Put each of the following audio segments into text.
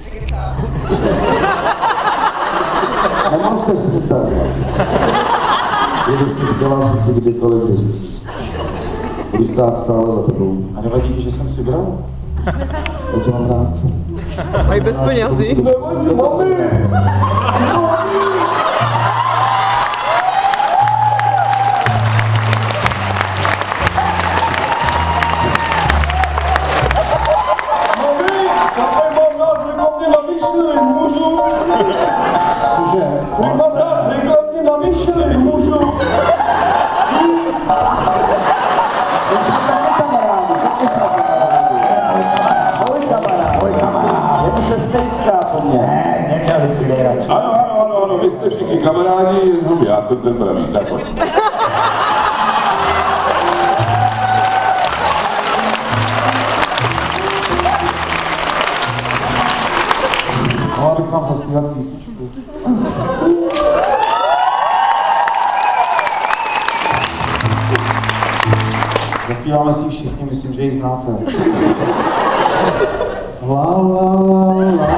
Nemožte si tady. Kdyby si chtěla si kdykoliv k dispozici. Budu stát stále za tebou. A nevadí ti, že jsem si bral? To tě mám rád. A i bez penězí. Nevadí, mami! Ano, vy jste všichni kamarádi, já jsem ten pravý, tak pojď. Mohla bych vám zaspívat písničku. Zaspíváme si všichni, myslím, že ji znáte. La la la la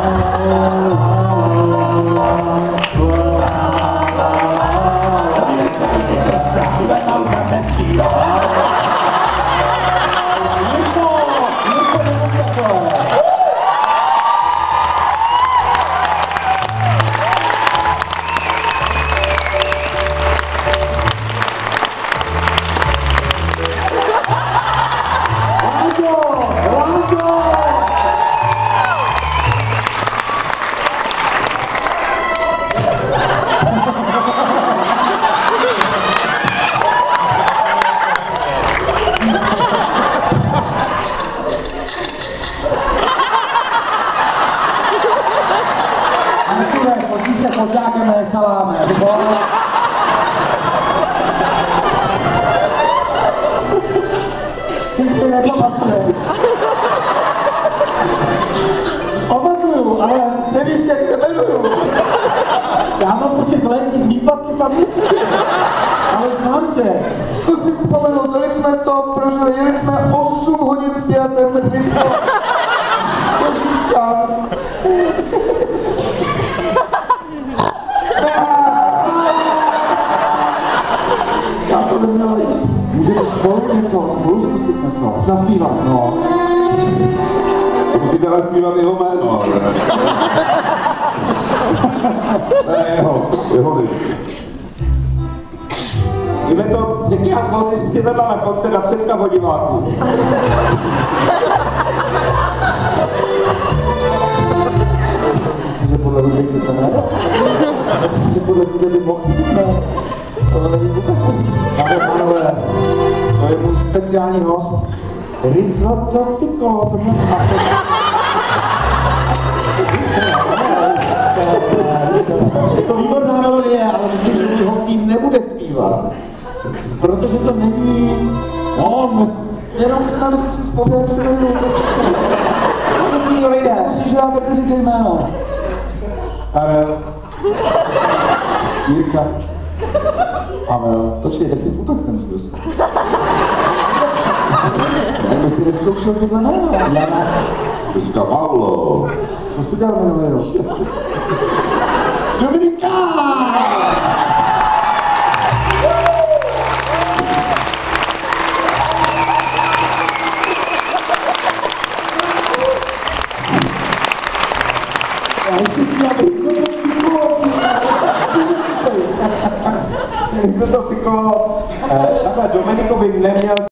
Pojď se poďákeme, saláme, ty nepamatuješ. Pamatuju, ale nevíš, jak se jmenuju. Já mám po těch lécích výpadky paměti. Ale znám tě. Zkusím vzpomenout, kolik jsme z toho prožili. Jeli jsme 8 hodin Fiatem Medvědko. Do Říčan. Já to neměla jít. Můžete spolu zkusit něco. Zaspívat, no. Musíte ale zpívat jeho jméno, ale ne jeho než. Kdyby to řekni Janko, si přivedla na koncert na představ o diváku. Myslíš, že podle mě něco ne? Myslím, že podle mě by mohl být, ne? Tohle není vůbec nic. Ale pánové, to je můj speciální host. Risotto piccolo, to mě je to výborná melodie, ale myslím, že můj hostý nebude zpívat. Protože to není on. Jenom chceme, aby si vzpomněl, jak se jmenuje to všechno. Nic jiného nejde. Musíš rád, jak ty říkej jméno. Karel. Jirka. Pavel. Počkej, tak ty vůbec nemůžu dostat. Kdyby si neskoušel tyhle jméno. Jana. Říká Pavlo. Co si dělal jmenuje rok? Dominika! Já ještě zpívám Risotto piccolo. Takhle Dominiko by neměl